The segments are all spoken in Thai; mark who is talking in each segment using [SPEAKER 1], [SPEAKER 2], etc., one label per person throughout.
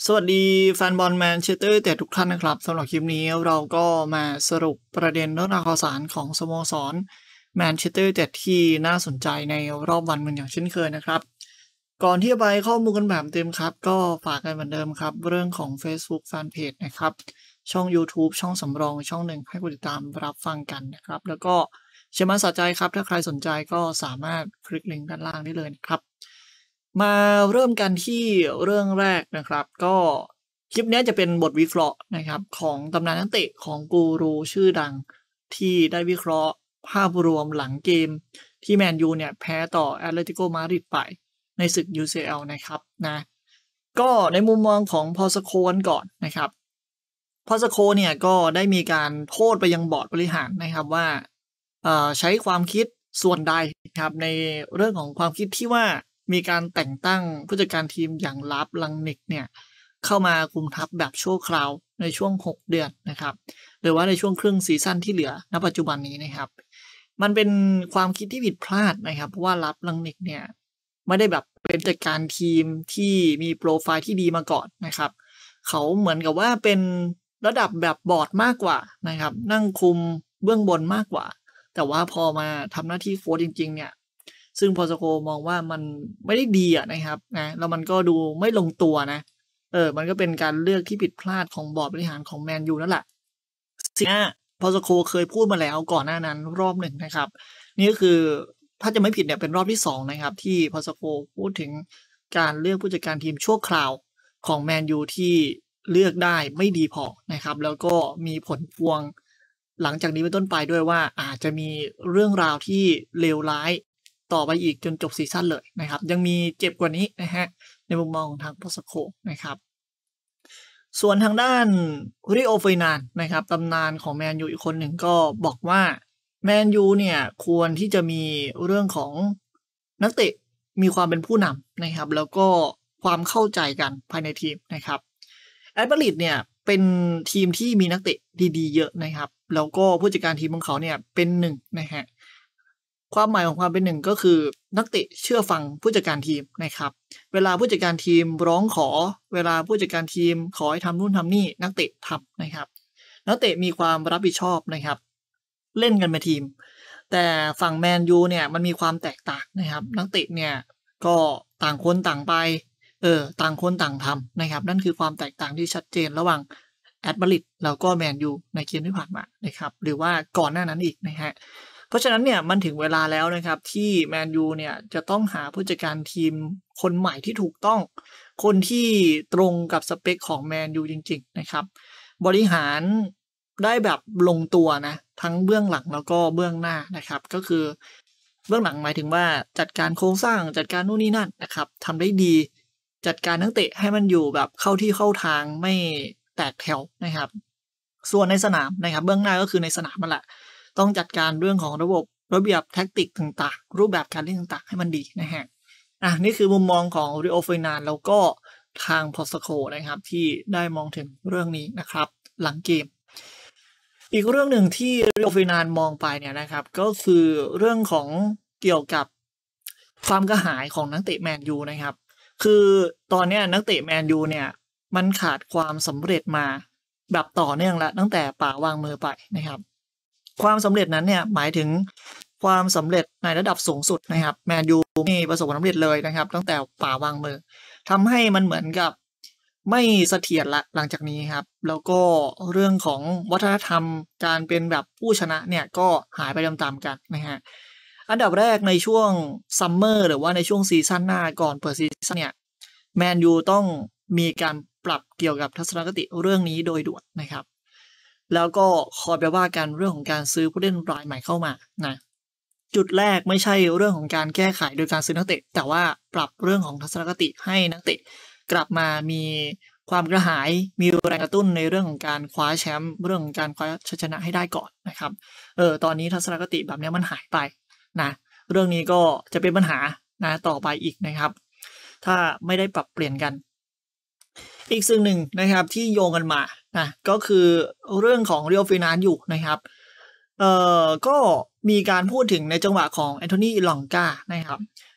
[SPEAKER 1] สวัสดีแฟนบอลแมนเชสเตอร์ยูไนเต็ดทุกท่านนะครับสำหรับคลิปนี้เราก็มาสรุปประเด็นเรื่องราวข่าวสารของสโมสรแมนเชสเตอร์ยูไนเต็ดที่น่าสนใจในรอบวันเหมือนอย่างเช่นเคยนะครับก่อนที่จะไปข้อมูลกันแบบเต็มครับก็ฝากกันเหมือนเดิมครับเรื่องของ Facebook Fanpage นะครับช่อง YouTube ช่องสำรองช่องหนึ่งให้กดติดตามรับฟังกันนะครับแล้วก็เชื่อมั่นสะใจครับถ้าใครสนใจก็สามารถคลิกลิงก์ด้านล่างได้เลยนะครับมาเริ่มกันที่เรื่องแรกนะครับก็คลิปนี้จะเป็นบทวิเคราะห์นะครับของตำนานนักเตะของกูรูชื่อดังที่ได้วิเคราะห์ภาพรวมหลังเกมที่แมนยูเนี่ยแพ้ต่อแอตเลติโกมาดริดไปในศึก UCL นะครับนะก็ในมุมมองของพอสโคกันก่อนนะครับพอสโคเนี่ยก็ได้มีการโทษไปยังบอร์ดบริหารนะครับว่าใช้ความคิดส่วนใดครับในเรื่องของความคิดที่ว่ามีการแต่งตั้งผู้จัดการทีมอย่างลับลังนิกเนี่ยเข้ามาคุมทัพแบบชั่วคราวในช่วง6เดือนนะครับหรือว่าในช่วงครึ่งซีซั่นที่เหลือณปัจจุบันนี้นะครับมันเป็นความคิดที่ผิดพลาดนะครับเพราะว่าลับลังนิกเนี่ยไม่ได้แบบเป็นผู้จัดการทีมที่มีโปรไฟล์ที่ดีมาก่อนนะครับเขาเหมือนกับว่าเป็นระดับแบบบอร์ดมากกว่านะครับนั่งคุมเบื้องบนมากกว่าแต่ว่าพอมาทำหน้าที่โค้ชจริงๆเนี่ยซึ่งพอสโคมองว่ามันไม่ได้ดีนะครับนะแล้วมันก็ดูไม่ลงตัวนะมันก็เป็นการเลือกที่ผิดพลาดของบอร์ดบริหารของแมนยูนั่นแหละสิ่งนี้พอสโคเคยพูดมาแล้วก่อนหน้านั้นรอบหนึ่งนะครับนี่ก็คือถ้าจะไม่ผิดเนี่ยเป็นรอบที่2นะครับที่พอสโคพูดถึงการเลือกผู้จัดการทีมชั่วคราวของแมนยูที่เลือกได้ไม่ดีพอนะครับแล้วก็มีผลพวงหลังจากนี้เป็นต้นไปด้วยว่าอาจจะมีเรื่องราวที่เลวร้ายต่อไปอีกจนจบซีซั่นเลยนะครับยังมีเจ็บกว่านี้นะฮะในมุมมองของทางพอสโคนะครับส่วนทางด้านริโอ เฟอร์ดินานด์นะครับตำนานของแมนยูอีกคนหนึ่งก็บอกว่าแมนยูเนี่ยควรที่จะมีเรื่องของนักเตะมีความเป็นผู้นำนะครับแล้วก็ความเข้าใจกันภายในทีมนะครับแอตเลติกเนี่ยเป็นทีมที่มีนักเตะดีๆเยอะนะครับแล้วก็ผู้จัดการทีมของเขาเนี่ยเป็นหนึ่งนะฮะความหมายของความเป็นหนึ่งก็คือนักเตะเชื่อฟังผู้จัดการทีมนะครับเวลาผู้จัดการทีมร้องขอเวลาผู้จัดการทีมขอให้ทำนู่นทำนี่นักเตะทำนะครับนักเตะมีความรับผิดชอบนะครับเล่นกันเป็นทีมแต่ฝั่งแมนยูเนี่ยมันมีความแตกต่างนะครับนักเตะเนี่ยก็ต่างคนต่างไปต่างคนต่างทำนะครับนั่นคือความแตกต่างที่ชัดเจนระหว่างแอตมาดริดแล้วก็แมนยูในเกมที่ผ่านมานะครับหรือว่าก่อนหน้านั้นอีกนะฮะเพราะฉะนั้นเนี่ยมันถึงเวลาแล้วนะครับที่แมนยูเนี่ยจะต้องหาผู้จัดการทีมคนใหม่ที่ถูกต้องคนที่ตรงกับสเปคของแมนยูจริงๆนะครับบริหารได้แบบลงตัวนะทั้งเบื้องหลังแล้วก็เบื้องหน้านะครับก็คือเบื้องหลังหมายถึงว่าจัดการโครงสร้างจัดการนู่นนี่นั่นนะครับทำได้ดีจัดการนักเตะให้มันอยู่แบบเข้าที่เข้าทางไม่แตกแถวนะครับส่วนในสนามนะครับเบื้องหน้าก็คือในสนามนั่นแหละต้องจัดการเรื่องของระเบียบแท็กติกต่างๆรูปแบบการเล่นต่างๆให้มันดีนะฮะนี่คือมุมมองของริโอ เฟอร์ดินานด์แล้วก็ทางพอสโคนะครับที่ได้มองถึงเรื่องนี้นะครับหลังเกมอีกเรื่องหนึ่งที่ริโอ เฟอร์ดินานด์มองไปเนี่ยนะครับก็คือเรื่องของเกี่ยวกับความกระหายของนักเตะแมนยูนะครับคือตอนนี้นักเตะแมนยูเนี่ยมันขาดความสำเร็จมาแบบต่อเนื่องแล้วตั้งแต่ป่าวางมือไปนะครับความสำเร็จนั้นเนี่ยหมายถึงความสำเร็จในระดับสูงสุดนะครับแมนยูไม่ประสบความสำเร็จเลยนะครับตั้งแต่ป่าวางมือทำให้มันเหมือนกับไม่เสถียรละหลังจากนี้ครับแล้วก็เรื่องของวัฒนธรรมการเป็นแบบผู้ชนะเนี่ยก็หายไปตามๆกันนะฮะอันดับแรกในช่วงซัมเมอร์หรือว่าในช่วงซีซั่นหน้าก่อนเปิดซีซั่นเนี่ยแมนยูต้องมีการปรับเกี่ยวกับทัศนคติเรื่องนี้โดยด่วนนะครับแล้วก็คอยไปว่ากันเรื่องของการซื้อผู้เล่นรายใหม่เข้ามานะจุดแรกไม่ใช่เรื่องของการแก้ไขโดยการซื้อนักเตะแต่ว่าปรับเรื่องของทัศนคติให้นักเตะกลับมามีความกระหายมีแรงกระตุ้นในเรื่องของการคว้าแชมป์เรื่องของการคว้าชัยชนะให้ได้ก่อนนะครับตอนนี้ทัศนคติแบบนี้มันหายไปนะเรื่องนี้ก็จะเป็นปัญหานะต่อไปอีกนะครับถ้าไม่ได้ปรับเปลี่ยนกันอีกสิ่งหนึ่งนะครับที่โยงกันมานะก็คือเรื่องของริโอ เฟอร์ดินานด์อยู่นะครับก็มีการพูดถึงในจังหวะของแอนโทนี ลองกานะครับ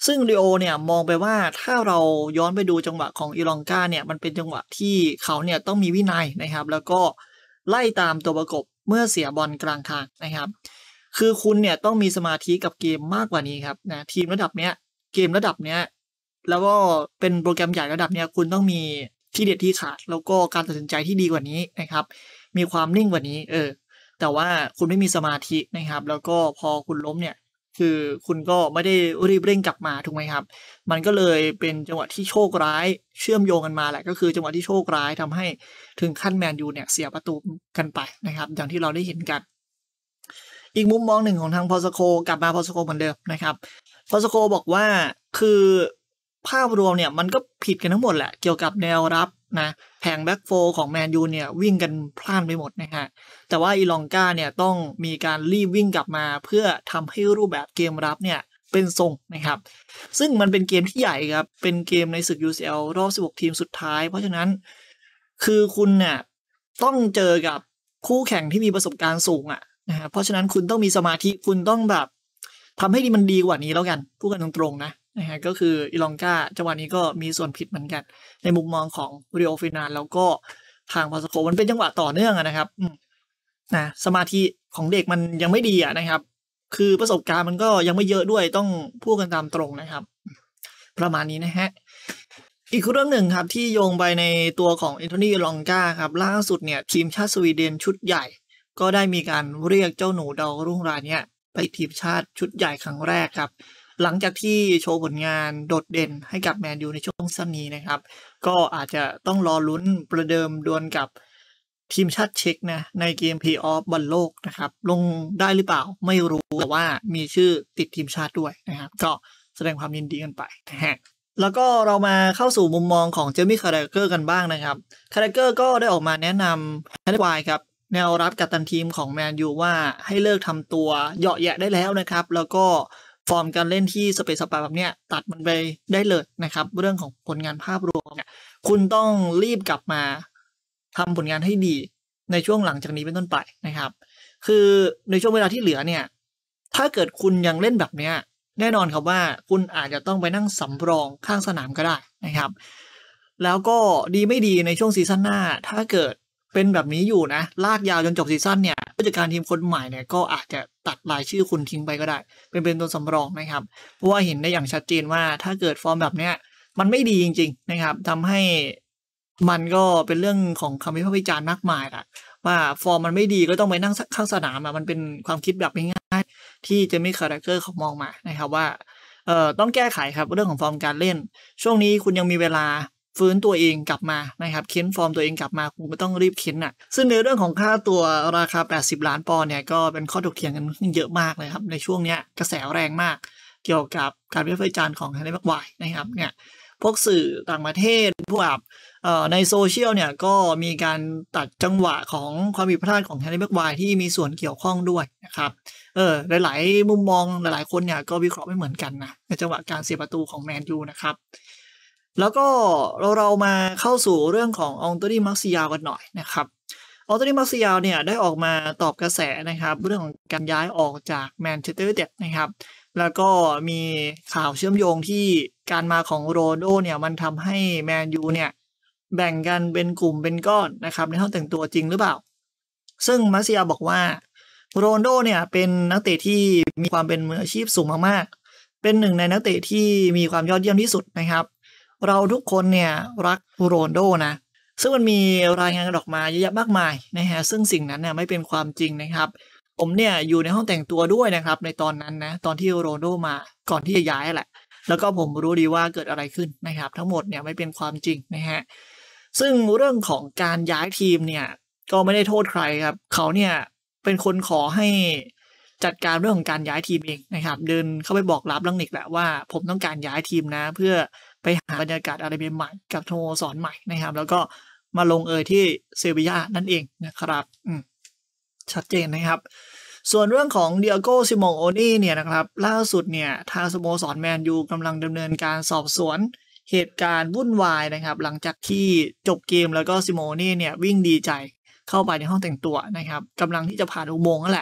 [SPEAKER 1] ซึ่งริโอเนี่ยมองไปว่าถ้าเราย้อนไปดูจังหวะของอีลองกาเนี่ยมันเป็นจังหวะที่เขาเนี่ยต้องมีวินัยนะครับแล้วก็ไล่ตามตัวประกบเมื่อเสียบอลกลางทางนะครับคือคุณเนี่ยต้องมีสมาธิกับเกมมากกว่านี้ครับนะทีมระดับเนี้ยเกมระดับเนี้ยแล้วก็เป็นโปรแกรมใหญ่ระดับเนี้ยคุณต้องมีที่เด็ดที่ขาดแล้วก็การตัดสินใจที่ดีกว่านี้นะครับมีความนิ่งกว่านี้แต่ว่าคุณไม่มีสมาธินะครับแล้วก็พอคุณล้มเนี่ยคือคุณก็ไม่ได้รีบเร่งกลับมาถูกไหมครับมันก็เลยเป็นจังหวะที่โชคร้ายเชื่อมโยงกันมาแหละก็คือจังหวะที่โชคร้ายทำให้ถึงขั้นแมนยูเนี่ยเสียประตูกันไปนะครับอย่างที่เราได้เห็นกันอีกมุมมองหนึ่งของทางพอสโคกลับมาพอสโคเหมือนเดิมนะครับพอสโคบอกว่าคือภาพรวมเนี่ยมันก็ผิดกันทั้งหมดแหละเกี่ยวกับแนวรับนะแผงแบ็กโฟของแมนยูเนี่ยวิ่งกันพล่านไปหมดนะฮะแต่ว่าอีลองกาเนี่ยต้องมีการรีบวิ่งกลับมาเพื่อทำให้รูปแบบเกมรับเนี่ยเป็นทรงนะครับซึ่งมันเป็นเกมที่ใหญ่ครับเป็นเกมในศึก UCL รอบ16ทีมสุดท้ายเพราะฉะนั้นคือคุณเนี่ยต้องเจอกับคู่แข่งที่มีประสบการณ์สูงนะฮะเพราะฉะนั้นคุณต้องมีสมาธิคุณต้องแบบทำให้มันดีกว่านี้แล้วกันพูดกันตรงๆนะฮะก็คืออีลองกาจังหวะนี้ก็มีส่วนผิดเหมือนกันในมุมมองของริโอฟินานแล้วก็ทางพาสโคมันเป็นจังหวะต่อเนื่องนะครับนะสมาธิของเด็กมันยังไม่ดีนะครับคือประสบการณ์มันก็ยังไม่เยอะด้วยต้องพูดกันตามตรงนะครับประมาณนี้นะฮะอีกเรื่องหนึ่งครับที่โยงไปในตัวของแอนโทนีลองกาครับล่าสุดเนี่ยทีมชาติสวีเดนชุดใหญ่ก็ได้มีการเรียกเจ้าหนูดาวรุ่งรายนี้ไปทีมชาติชุดใหญ่ครั้งแรกครับหลังจากที่โชว์ผลงานโดดเด่นให้กับแมนยูในช่วงสั้นนี้นะครับก็อาจจะต้องรอลุ้นประเดิมดวลกับทีมชาติเช็กนะในเกมเพลย์ออฟบอลโลกนะครับลงได้หรือเปล่าไม่รู้แต่ว่ามีชื่อติดทีมชาติด้วยนะครับก็แสดงความยินดีกันไปนะฮะแล้วก็เรามาเข้าสู่มุมมองของเจมี่คาราเกอร์กันบ้างนะครับคาราเกอร์ก็ได้ออกมาแนะนำแฮร์รี่ไวน์ครับแนวรับกัปตันทีมของแมนยูว่าให้เลิกทำตัวเหยาะแยะได้แล้วนะครับแล้วก็ฟอร์มการเล่นที่สเปซสปาแบบเนี้ยตัดมันไปได้เลยนะครับเรื่องของผลงานภาพรวมเนี่ยคุณต้องรีบกลับมาทำผลงานให้ดีในช่วงหลังจากนี้เป็นต้นไปนะครับคือในช่วงเวลาที่เหลือเนี่ยถ้าเกิดคุณยังเล่นแบบเนี้ยแน่นอนครับว่าคุณอาจจะต้องไปนั่งสำรองข้างสนามก็ได้นะครับแล้วก็ดีไม่ดีในช่วงซีซั่นหน้าถ้าเกิดเป็นแบบนี้อยู่นะลากยาวจนจบซีซั่นเนี่ยผู้จัดการทีมคนใหม่เนี่ยก็อาจจะตัดรายชื่อคุณทิ้งไปก็ได้เป็นตัวสำรองนะครับเพราะว่าเห็นได้อย่างชัดเจนว่าถ้าเกิดฟอร์มแบบเนี้ยมันไม่ดีจริงๆนะครับทำให้มันก็เป็นเรื่องของคำวิพากษ์วิจารณ์มากมายแหละว่าฟอร์มมันไม่ดีก็ต้องไปนั่งข้างสนามมันเป็นความคิดแบบง่ายๆที่เจมี่คาราเกอร์เขามองมานะครับว่าต้องแก้ไขครับเรื่องของฟอร์มการเล่นช่วงนี้คุณยังมีเวลาฟื้นตัวเองกลับมานะครับเค้นฟอร์มตัวเองกลับมาคุณไม่ต้องรีบเค้นซึ่งในเรื่องของค่าตัวราคา80ล้านปอนด์เนี่ยก็เป็นข้อถกเถียงกันเยอะมากเลยครับในช่วงนี้กระแสแรงมากเกี่ยวกับการวิพากษ์วิจารณ์ของแฮร์รี่แม็กไวร์นะครับเนี่ยพวกสื่อต่างประเทศพวกในโซเชียลเนี่ยก็มีการตัดจังหวะของความผิดพลาดของแฮร์รี่แม็กไวร์ที่มีส่วนเกี่ยวข้องด้วยนะครับหลายๆมุมมองหลายๆคนเนี่ยก็วิเคราะห์ไม่เหมือนกันนะในจังหวะการเสียประตูของแมนยูนะครับแล้วก็เรามาเข้าสู่เรื่องของอองโตนี มาร์ซิยาลกันหน่อยนะครับอองโตนี มาร์ซิยาลเนี่ยได้ออกมาตอบกระแสนะครับเรื่องของการย้ายออกจากแมนเชสเตอร์ยูไนเต็ดนะครับแล้วก็มีข่าวเชื่อมโยงที่การมาของโรนัลโดเนี่ยมันทำให้แมนยูเนี่ยแบ่งกันเป็นกลุ่มเป็นก้อนนะครับในห้องแต่งตัวจริงหรือเปล่าซึ่งมาร์ซิยาลบอกว่าโรนัลโดเนี่ยเป็นนักเตะที่มีความเป็นมืออาชีพสูงมากๆเป็นหนึ่งในนักเตะที่มีความยอดเยี่ยมที่สุดนะครับเราทุกคนเนี่ยรักโรนัลโดนะซึ่งมันมีรายงานกันออกมาเยอะแยะมากมายนะฮะซึ่งสิ่งนั้นเนี่ยไม่เป็นความจริงนะครับผมเนี่ยอยู่ในห้องแต่งตัวด้วยนะครับในตอนนั้นนะตอนที่โรนัลโดมาก่อนที่จะย้ายแหละแล้วก็ผมรู้ดีว่าเกิดอะไรขึ้นนะครับทั้งหมดเนี่ยไม่เป็นความจริงนะฮะซึ่งเรื่องของการย้ายทีมเนี่ยก็ไม่ได้โทษใครครับเขาเนี่ยเป็นคนขอให้จัดการเรื่องของการย้ายทีมเองนะครับเดินเข้าไปบอกลับลังนิกแหละว่าผมต้องการย้ายทีมนะเพื่อไปหาบรรยากาศอะไรใหม่ๆกับสโมสรใหม่นะครับแล้วก็มาลงที่เซบีย่านั่นเองนะครับชัดเจนนะครับส่วนเรื่องของเดียโก้ ซิโมโอนี่เนี่ยนะครับล่าสุดเนี่ยทางสโมสรแมนยูกำลังดำเนินการสอบสวนเหตุการณ์วุ่นวายนะครับหลังจากที่จบเกมแล้วก็ซิโมโอนี่เนี่ยวิ่งดีใจเข้าไปในห้องแต่งตัวนะครับกำลังที่จะผ่านอุโมงค์นั่นแหละ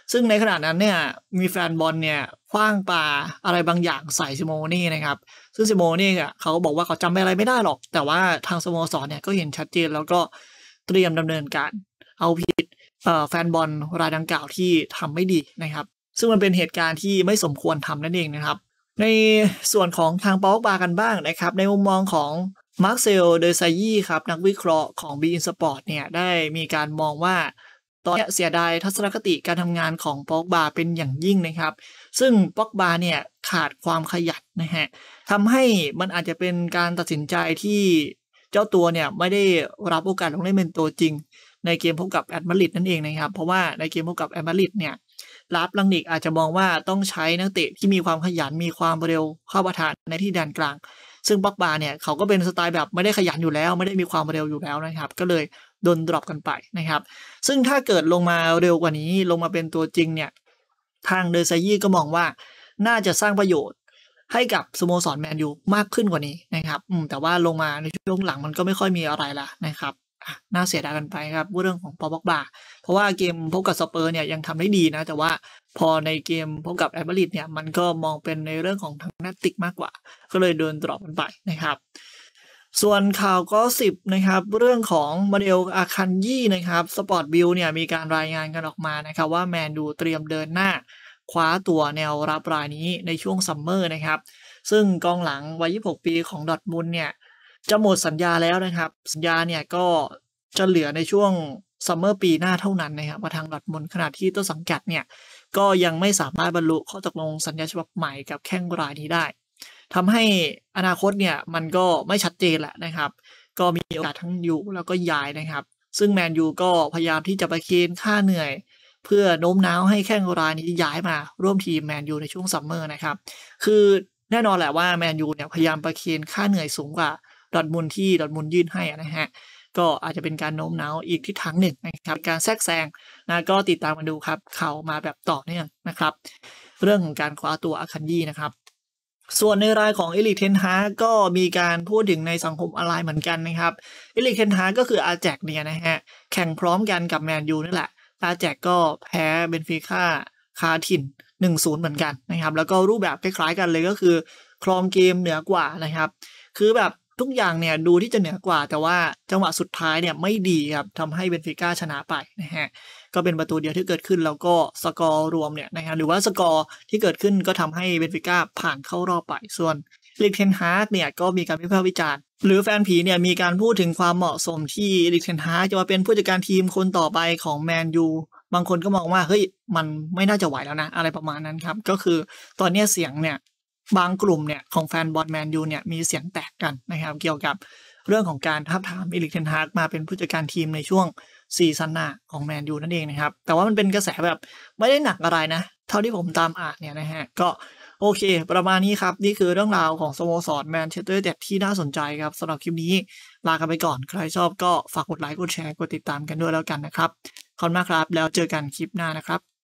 [SPEAKER 1] ซึ่งในขณะนั้นเนี่ยมีแฟนบอลเนี่ยขว้างปาอะไรบางอย่างใส่ซิโมเน่นะครับซึ่งซิโมเน่เขาก็บอกว่าเขาจำอะไรไม่ได้หรอกแต่ว่าทางสโมสรเนี่ยก็เห็นชัดเจนแล้วก็เตรียมดำเนินการเอาผิดแฟนบอลรายดังกล่าวที่ทำไม่ดีนะครับซึ่งมันเป็นเหตุการณ์ที่ไม่สมควรทำนั่นเองนะครับในส่วนของทางปาบากันบ้างนะครับในมุมมองของมาร์คเซลเดอไซยี่ครับนักวิเคราะห์ของ Bein Sport เนี่ยได้มีการมองว่าตอนนี้เสียดายทัศนคติการทำงานของปอบาเป็นอย่างยิ่งนะครับซึ่งปอบาเนี่ยขาดความขยันนะฮะทำให้มันอาจจะเป็นการตัดสินใจที่เจ้าตัวเนี่ยไม่ได้รับโอกาสลงเล่นเป็นตัวจริงในเกมพบกับแอตมาดริดนั่นเองนะครับเพราะว่าในเกมพบกับแอตมาดริดเนี่ยลาฟลังนิกอาจจะมองว่าต้องใช้นักเตะที่มีความขยันมีความเร็วเข้าปะทะในที่แดนกลางซึ่งปอบาเนี่ยเขาก็เป็นสไตล์แบบไม่ได้ขยันอยู่แล้วไม่ได้มีความเร็วอยู่แล้วนะครับก็เลยโดนดรอปกันไปนะครับซึ่งถ้าเกิดลงมาเร็วกว่านี้ลงมาเป็นตัวจริงเนี่ยทางเดอไซยี่ก็มองว่าน่าจะสร้างประโยชน์ให้กับสโมสรแมนยูมากขึ้นกว่านี้นะครับแต่ว่าลงมาในช่วงหลังมันก็ไม่ค่อยมีอะไรละนะครับน่าเสียดายกันไปครับเรื่องของปอบาเพราะว่าเกมพบกับสเปอร์เนี่ยยังทำได้ดีนะแต่ว่าพอในเกมพบกับแอตมาดริดเนี่ยมันก็มองเป็นในเรื่องของทางแทคติกมากกว่าก็เลยโดนดรอปกันไปนะครับส่วนข่าวก็10นะครับเรื่องของมาเดลอาคันยี่นะครับสปอร์ตบิลเนี่ยมีการรายงานกันออกมานะครับว่าแมนยูเตรียมเดินหน้าคว้าตัวแนวรับรายนี้ในช่วงซัมเมอร์นะครับซึ่งกองหลังวัย26ปีของดอร์ทมุนด์เนี่ยจะหมดสัญญาแล้วนะครับสัญญาเนี่ยก็จะเหลือในช่วงซัมเมอร์ปีหน้าเท่านั้นนะครับมาทางดอร์ทมุนด์ขณะที่ต้นสังกัดเนี่ยก็ยังไม่สามารถบรรลุข้อตกลงสัญญาฉบับใหม่กับแข้งรายนี้ได้ทำให้อนาคตเนี่ยมันก็ไม่ชัดเจนแหละนะครับก็มีโอกาสทั้งอยู่แล้วก็ย้ายนะครับซึ่งแมนยูก็พยายามที่จะประเคนค่าเหนื่อยเพื่อโน้มน้าวให้แข้งรายนี้ย้ายมาร่วมทีมแมนยูในช่วงซัมเมอร์นะครับคือแน่นอนแหละว่าแมนยูเนี่ยพยายามประเคนค่าเหนื่อยสูงกว่าดอร์ทมุนด์ที่ดอร์ทมุนด์ยื่นให้นะฮะก็อาจจะเป็นการโน้มน้าวอีกทิศทางหนึ่งนะครับการแทรกแซงนะก็ติดตามมาดูครับข่าวมาแบบต่อเนื่องนะครับเรื่องของการคว้าตัวอาคันยี่นะครับส่วนในรายของเอริก เทนฮากก็มีการพูดถึงในสังคมออนไลน์เหมือนกันนะครับเอริก เทนฮากก็คืออาแจกเนี่ยนะฮะแข่งพร้อมกันกับแมนยูนี่แหละอาแจกก็แพ้เบนฟิก้าคาถิ่น 1-0 เหมือนกันนะครับแล้วก็รูปแบบคล้ายๆกันเลยก็คือครองเกมเหนือกว่านะครับคือแบบทุกอย่างเนี่ยดูที่จะเหนือกว่าแต่ว่าจังหวะสุดท้ายเนี่ยไม่ดีครับทำให้เบนฟิก้าชนะไปนะฮะก็เป็นประตูเดียวที่เกิดขึ้นแล้วก็สกอร์รวมเนี่ยนะครับหรือว่าสกอร์ที่เกิดขึ้นก็ทำให้เบนฟิก้าผ่านเข้ารอบไปส่วนเอริก เทนฮากเนี่ยก็มีการวิพากษ์วิจารณ์หรือแฟนผีเนี่ยมีการพูดถึงความเหมาะสมที่เอริก เทนฮากจะมาเป็นผู้จัดการทีมคนต่อไปของแมนยูบางคนก็มองว่าเฮ้ยมันไม่น่าจะไหวแล้วนะอะไรประมาณนั้นครับก็คือตอนนี้เสียงเนี่ยบางกลุ่มเนี่ยของแฟนบอลแมนยูเนี่ยมีเสียงแตกกันนะครับเกี่ยวกับเรื่องของการทาบทามเอริก เทนฮากมาเป็นผู้จัดการทีมในช่วงซีซั่นหน้าของแมนยูนั่นเองนะครับแต่ว่ามันเป็นกระแสแบบไม่ได้หนักอะไรนะเท่าที่ผมตามอ่านเนี่ยนะฮะก็โอเคประมาณนี้ครับนี่คือเรื่องราวของสโมสรแมนเชสเตอร์ยูไนเต็ดที่น่าสนใจครับสำหรับคลิปนี้ลากันไปก่อนใครชอบก็ฝากกดไลค์กดแชร์กดติดตามกันด้วยแล้วกันนะครับขอบคุณมากครับแล้วเจอกันคลิปหน้านะครับ